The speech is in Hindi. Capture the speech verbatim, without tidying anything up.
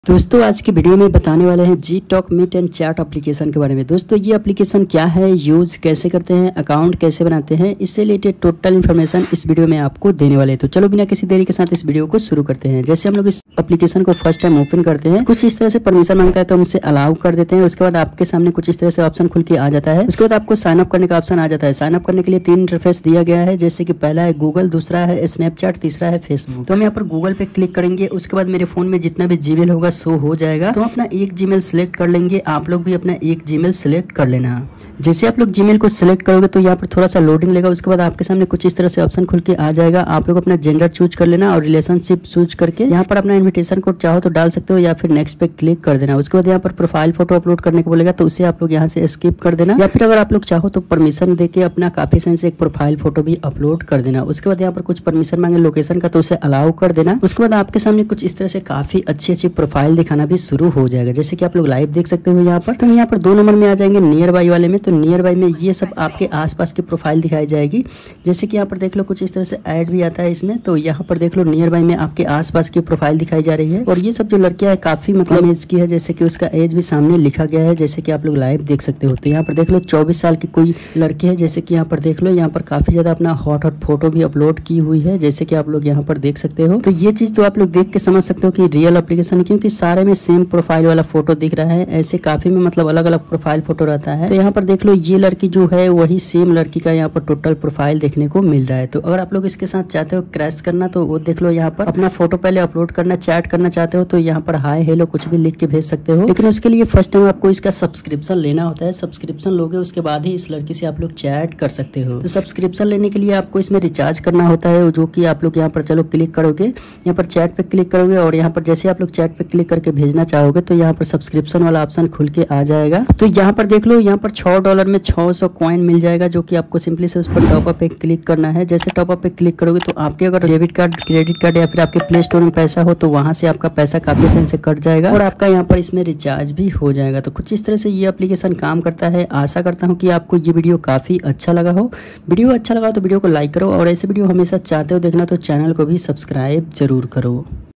दोस्तों आज की वीडियो में बताने वाले हैं G talk meet and chat application के बारे में। दोस्तों ये एप्लीकेशन क्या है, यूज कैसे करते हैं, अकाउंट कैसे बनाते हैं, इससे रिलेटेड टोटल इन्फॉर्मेशन इस वीडियो में आपको देने वाले हैं। तो चलो बिना किसी देरी के साथ इस वीडियो को शुरू करते हैं। जैसे हम लोग इस एप्लीकेशन को फर्स्ट टाइम ओपन करते हैं, कुछ इस तरह से परमिशन मांगता है तो हम उसे अलाउ कर देते हैं। उसके बाद आपके सामने कुछ इस तरह से ऑप्शन खुल के आ जाता है। उसके बाद आपको साइन अप करने का ऑप्शन आ जाता है। साइन अप करने के लिए तीन इंटरफेस दिया गया है, जैसे कि पहला है गूगल, दूसरा है स्नैपचैट, तीसरा है फेसबुक। तो हम यहाँ पर गूगल पे क्लिक करेंगे। उसके बाद मेरे फोन में जितना भी जीमेल होगा शो हो जाएगा। तो अपना एक जीमेल सिलेक्ट कर लेंगे। आप लोग भी अपना एक जीमेल सिलेक्ट कर लेना। जैसे आप लोग जीमेल को सिलेक्ट करोगे तो यहाँ पर थोड़ा सा लोडिंग लेगा। उसके बाद आपके सामने कुछ इस तरह से ऑप्शन खुल के आ जाएगा। आप लोग अपना जेंडर चूज कर लेना और रिलेशनशिप चूज करके यहाँ पर अपना इन्विटेशन कोड चाहो तो डाल सकते हो या फिर नेक्स्ट पे क्लिक कर देना। उसके बाद यहाँ पर प्रोफाइल फोटो अपलोड करने को बोलेगा तो उसे आप लोग यहाँ से स्किप कर देना, या फिर अगर आप लोग चाहो तो परमिशन देके अपना काफी सेंस से एक प्रोफाइल फोटो भी अपलोड कर देना। उसके बाद यहाँ पर कुछ परमिशन मांगे लोकेशन का तो उसे अलाउ कर देना। उसके बाद आपके सामने कुछ इस तरह से काफी अच्छी अच्छी प्रोफाइल दिखाना भी शुरू हो जाएगा, जैसे कि आप लोग लाइव देख सकते हो यहाँ पर। तो यहाँ पर दो नंबर में आ जाएंगे नियर बाई वाले में। तो नियर बाई में ये सब आपके आसपास की प्रोफाइल दिखाई जाएगी। जैसे कि यहाँ पर देख लो कुछ इस तरह से ऐड भी आता है इसमें। तो यहाँ पर देख लो नियर बाई में आपके आसपास की प्रोफाइल दिखाई जा रही है। और ये सब जो लड़कियां है काफी मतलब एज की है, जैसे कि उसका एज भी सामने लिखा गया है, जैसे कि आप लोग लाइव देख सकते हो। तो यहाँ पर देख लो चौबीस साल की कोई लड़की है, जैसे कि यहाँ पर देख लो यहाँ पर काफी ज्यादा अपना हॉट हॉट फोटो भी अपलोड की हुई है, जैसे कि आप लोग यहाँ पर देख सकते हो। तो ये चीज तो आप लोग देख के समझ सकते हो कि रियल एप्लीकेशन, क्योंकि सारे में सेम प्रोफाइल वाला फोटो दिख रहा है। ऐसे काफी में मतलब अलग अलग प्रोफाइल फोटो रहता है। तो यहाँ पर देख लो ये लड़की जो है वही सेम लड़की का यहाँ पर टोटल प्रोफाइल देखने को मिल रहा है। तो अगर आप लोग इसके साथ चाहते हो क्रैश करना तो वो देख लो यहाँ पर अपना फोटो पहले अपलोड करना, चैट करना चाहते हो तो यहाँ पर हाय हेलो कुछ भी लिख के भेज सकते हो। लेकिन उसके लिए फर्स्ट टाइम आपको इसका सब्सक्रिप्शन लेना होता है। सब्सक्रिप्शन लोगे उसके बाद ही इस लड़की से आप लोग चैट कर सकते हो। तो सब्सक्रिप्शन लेने के लिए आपको इसमें रिचार्ज करना होता है, जो कि आप लोग यहाँ पर चलो क्लिक करोगे, यहाँ पर चैट पे क्लिक करोगे और यहाँ पर जैसे आप लोग चैट पे क्लिक करके भेजना चाहोगे तो यहाँ पर सब्सक्रिप्शन वाला ऑप्शन खुल के आ जाएगा। तो यहाँ पर देख लो यहाँ पर छह डॉलर में छह सौ कॉइन मिल जाएगा, जो कि आपको सिंपली से उस पर टॉप अप पे क्लिक करना है। जैसे टॉप अप पे क्लिक करोगे तो आपके अगर डेबिट कार्ड, क्रेडिट कार्ड या फिर आपके प्ले स्टोर में पैसा हो तो वहां से आपका पैसा काफी सेंस से कट जाएगा और आपका यहाँ पर इसमें रिचार्ज भी हो जाएगा। तो कुछ इस तरह से ये एप्लीकेशन काम करता है। आशा करता हूँ कि आपको ये वीडियो काफी अच्छा लगा हो। वीडियो अच्छा लगा तो वीडियो को लाइक करो और ऐसे वीडियो हमेशा चाहते हो देखना तो चैनल को भी सब्सक्राइब जरूर करो।